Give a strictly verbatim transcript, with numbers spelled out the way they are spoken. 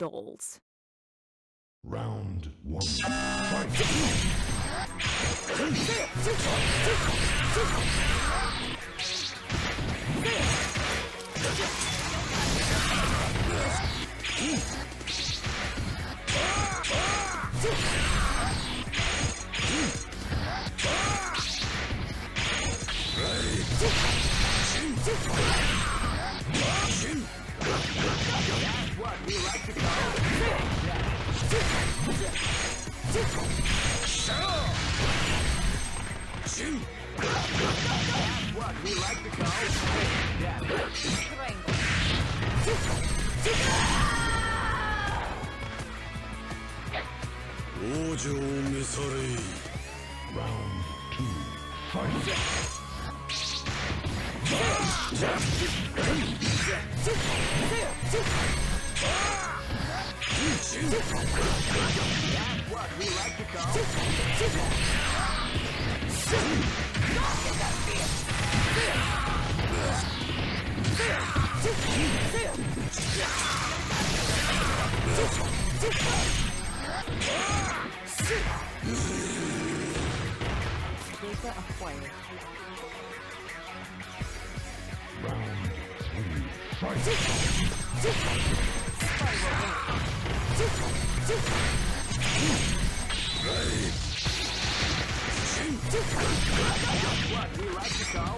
stalls. Round one. Fight! That's what we like to call That's what we like to call Round two. Fight! That's what we like to call Data acquired. Round three. Fight! That's what we like to call